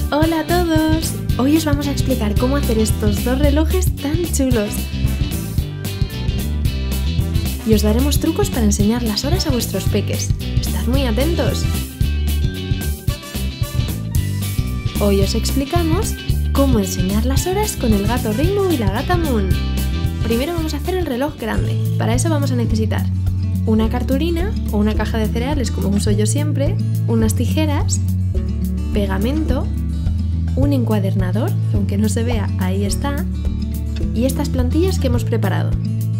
Hola a todos, hoy os vamos a explicar cómo hacer estos dos relojes tan chulos. Y os daremos trucos para enseñar las horas a vuestros peques. ¡Estad muy atentos! Hoy os explicamos cómo enseñar las horas con el gato Rainbow y la gata Moon. Primero vamos a hacer el reloj grande. Para eso vamos a necesitar una cartulina o una caja de cereales, como uso yo siempre, unas tijeras, pegamento, un encuadernador, que aunque no se vea, ahí está, y estas plantillas que hemos preparado.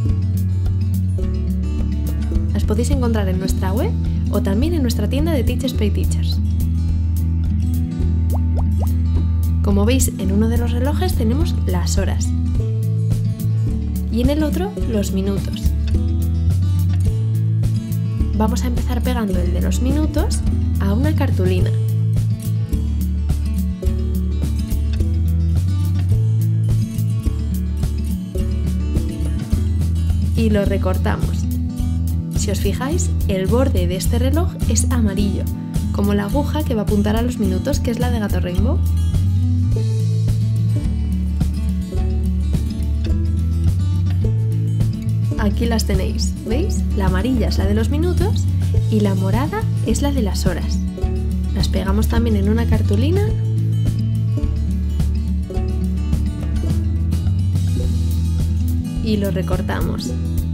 Las podéis encontrar en nuestra web o también en nuestra tienda de Teachers Pay Teachers. Como veis, en uno de los relojes tenemos las horas y en el otro los minutos. Vamos a empezar pegando el de los minutos a una cartulina. Y lo recortamos. Si os fijáis, el borde de este reloj es amarillo, como la aguja que va a apuntar a los minutos, que es la de Gato Rainbow. Aquí las tenéis, ¿veis? La amarilla es la de los minutos y la morada es la de las horas. Las pegamos también en una cartulina y lo recortamos.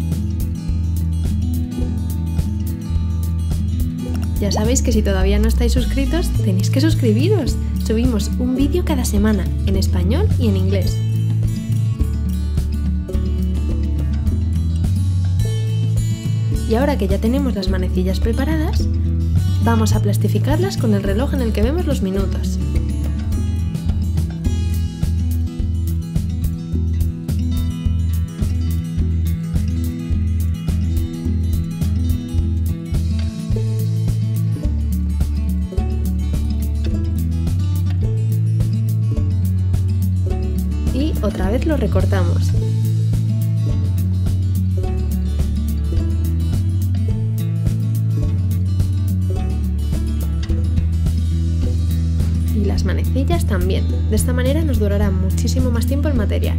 Ya sabéis que si todavía no estáis suscritos, tenéis que suscribiros. Subimos un vídeo cada semana, en español y en inglés. Y ahora que ya tenemos las manecillas preparadas, vamos a plastificarlas con el reloj en el que vemos los minutos. Y otra vez lo recortamos. Y las manecillas también. De esta manera nos durará muchísimo más tiempo el material.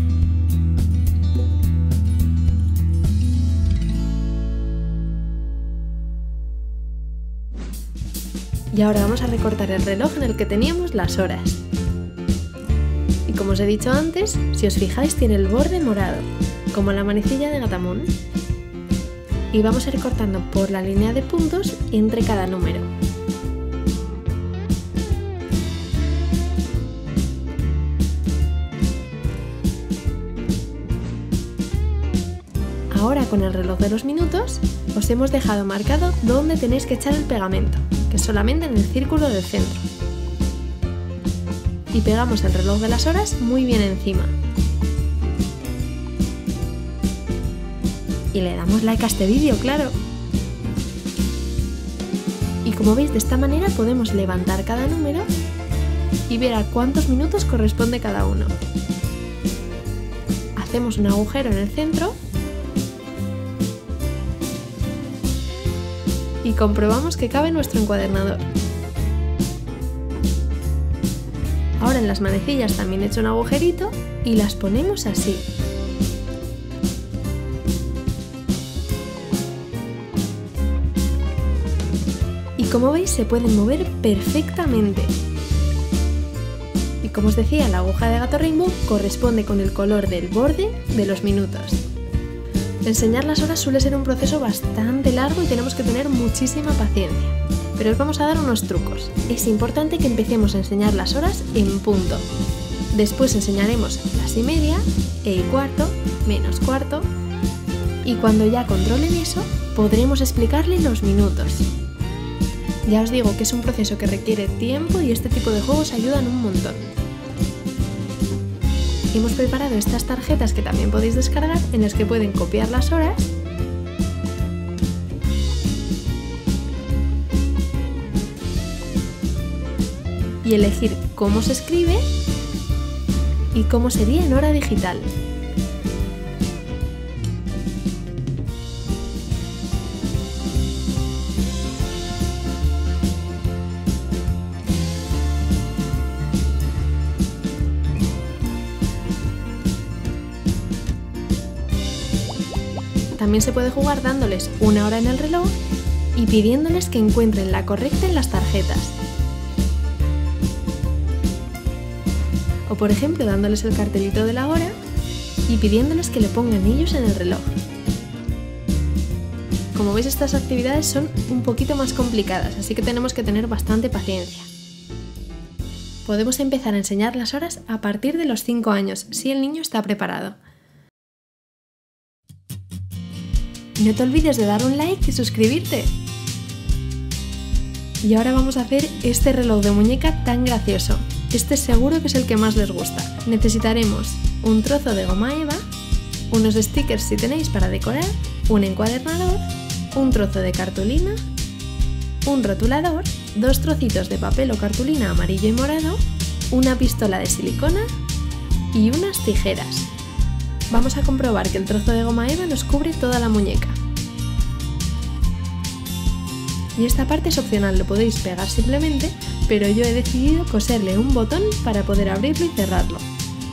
Y ahora vamos a recortar el reloj en el que teníamos las horas. Y como os he dicho antes, si os fijáis tiene el borde morado, como la manecilla de Gata Moon. Y vamos a ir cortando por la línea de puntos entre cada número. Ahora con el reloj de los minutos os hemos dejado marcado dónde tenéis que echar el pegamento, que es solamente en el círculo del centro. Y pegamos el reloj de las horas muy bien encima. Y le damos like a este vídeo, claro. Y como veis, de esta manera podemos levantar cada número y ver a cuántos minutos corresponde cada uno. Hacemos un agujero en el centro y comprobamos que cabe nuestro encuadernador. Ahora en las manecillas también he hecho un agujerito y las ponemos así. Y como veis se pueden mover perfectamente. Y como os decía, la aguja de Gato Rainbow corresponde con el color del borde de los minutos. Enseñar las horas suele ser un proceso bastante largo y tenemos que tener muchísima paciencia. Pero os vamos a dar unos trucos. Es importante que empecemos a enseñar las horas en punto. Después enseñaremos las y media, y cuarto, menos cuarto. Y cuando ya controlen eso, podremos explicarles los minutos. Ya os digo que es un proceso que requiere tiempo y este tipo de juegos ayudan un montón. Hemos preparado estas tarjetas que también podéis descargar en las que pueden copiar las horas y elegir cómo se escribe y cómo sería en hora digital. también se puede jugar dándoles una hora en el reloj y pidiéndoles que encuentren la correcta en las tarjetas. O por ejemplo, dándoles el cartelito de la hora y pidiéndoles que le pongan ellos en el reloj. Como veis, estas actividades son un poquito más complicadas, así que tenemos que tener bastante paciencia. Podemos empezar a enseñar las horas a partir de los 5 años, si el niño está preparado. No te olvides de dar un like y suscribirte. Y ahora vamos a hacer este reloj de muñeca tan gracioso. Este seguro que es el que más les gusta. Necesitaremos un trozo de goma eva, unos stickers si tenéis para decorar, un encuadernador, un trozo de cartulina, un rotulador, 2 trocitos de papel o cartulina amarillo y morado, una pistola de silicona y unas tijeras. Vamos a comprobar que el trozo de goma eva nos cubre toda la muñeca. Y esta parte es opcional, lo podéis pegar simplemente, pero yo he decidido coserle un botón para poder abrirlo y cerrarlo.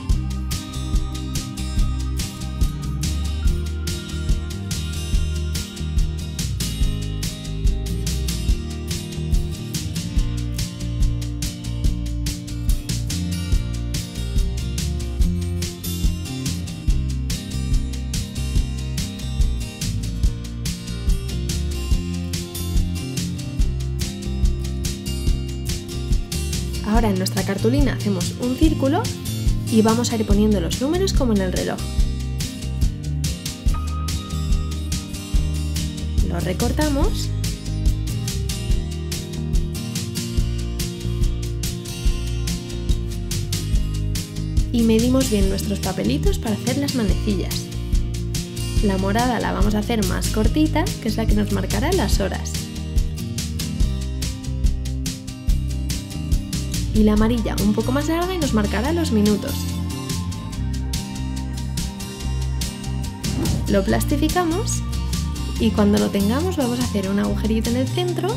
Ahora en nuestra cartulina hacemos un círculo y vamos a ir poniendo los números como en el reloj. Lo recortamos y medimos bien nuestros papelitos para hacer las manecillas. La morada la vamos a hacer más cortita, que es la que nos marcará las horas. Y la amarilla un poco más larga y nos marcará los minutos. Lo plastificamos y cuando lo tengamos vamos a hacer un agujerito en el centro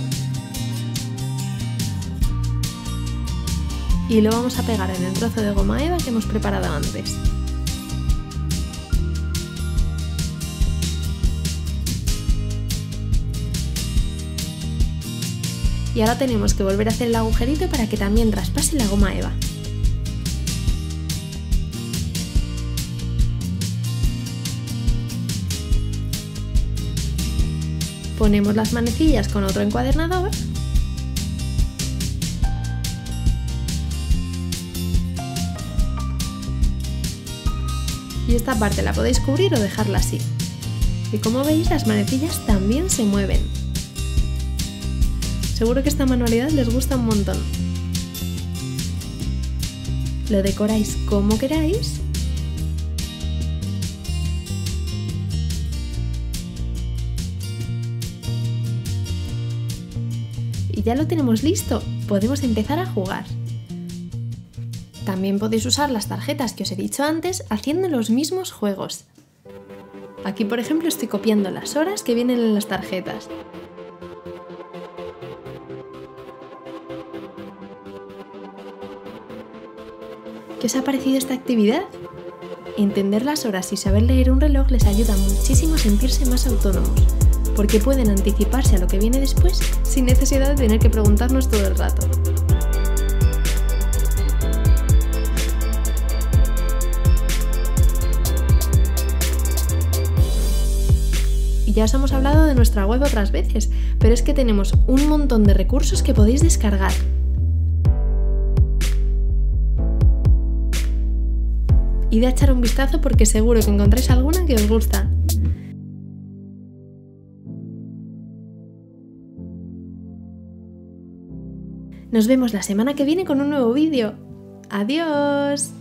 y lo vamos a pegar en el trozo de goma eva que hemos preparado antes. Y ahora tenemos que volver a hacer el agujerito para que también traspase la goma eva. Ponemos las manecillas con otro encuadernador y esta parte la podéis cubrir o dejarla así. Y como veis, las manecillas también se mueven. Seguro que esta manualidad les gusta un montón. Lo decoráis como queráis. Y ya lo tenemos listo, podemos empezar a jugar. También podéis usar las tarjetas que os he dicho antes haciendo los mismos juegos. Aquí, por ejemplo, estoy copiando las horas que vienen en las tarjetas. ¿Qué os ha parecido esta actividad? Entender las horas y saber leer un reloj les ayuda muchísimo a sentirse más autónomos, porque pueden anticiparse a lo que viene después sin necesidad de tener que preguntarnos todo el rato. Y ya os hemos hablado de nuestra web otras veces, pero es que tenemos un montón de recursos que podéis descargar. Id a echar un vistazo porque seguro que encontráis alguna que os gusta. Nos vemos la semana que viene con un nuevo vídeo. ¡Adiós!